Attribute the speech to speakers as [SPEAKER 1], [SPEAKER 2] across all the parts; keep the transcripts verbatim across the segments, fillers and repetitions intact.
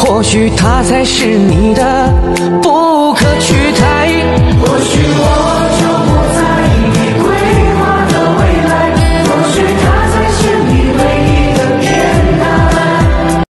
[SPEAKER 1] 或许他才是你的不可取代。或许我就不在意你规划的未来，或许他才是你唯一的偏爱。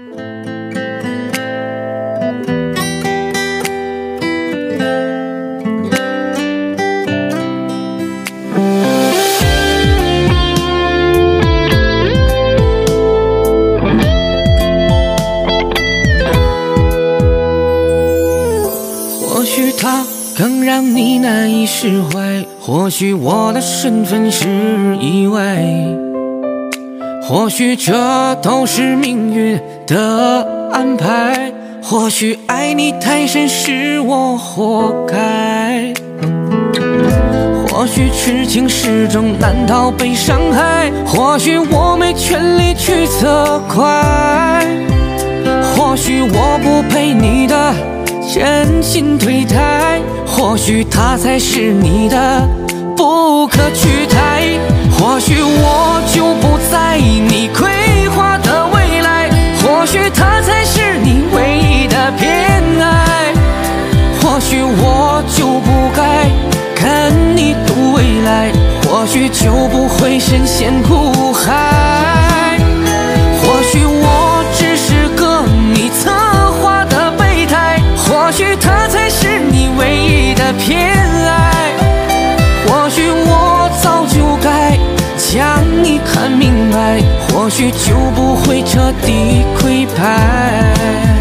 [SPEAKER 1] 或许他更让你难以释怀，或许我的身份是意外，或许这都是命运的安排，或许爱你太深是我活该，或许痴情始终难逃被伤害，或许我没权利去责怪，或许我不配你的真心对待，或许他才是你的不可取代。或许我就不在意你规划的未来，或许他才是你唯一的偏爱，或许我就不该跟你赌未来，或许就不会深陷苦海，或许我只是个你策划的备胎，或许他才是你唯一的偏爱，或许我早就该将你看明白，或许就不会彻底溃败。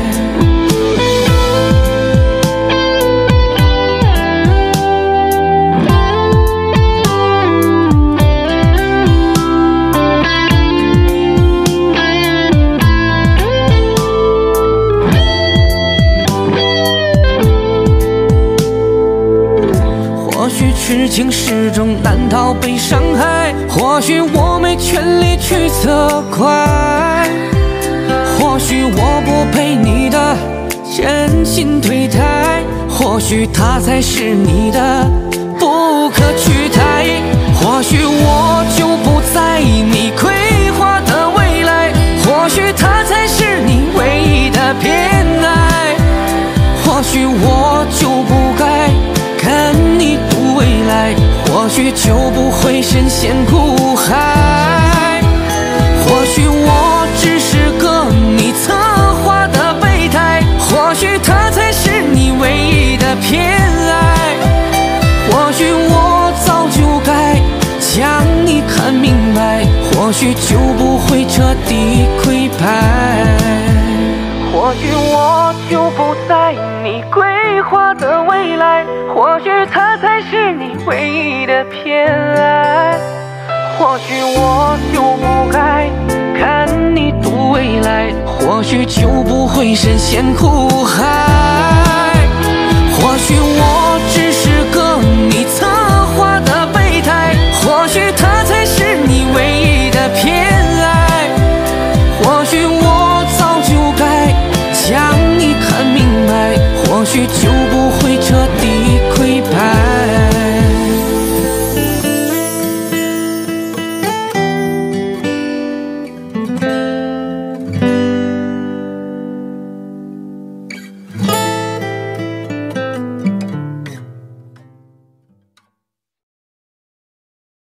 [SPEAKER 1] 或许痴情始终难逃被伤害，或许我没权利去责怪，或许我不配你的真心对待，或许他才是你的不可取代。或许我就不在意你规划的未来，或许他才是你唯一的偏爱，或许我就不该跟你赌未来，或许就不会深陷苦海，或许我只是个你策划的备胎，或许他才是你唯一的偏爱，或许我早就该将你看明白，或许就不会彻底溃败，或许我就不在意你规划的未来，或许他才是你唯一的偏爱，或许我就不该跟你赌未来，或许就不会深陷苦海。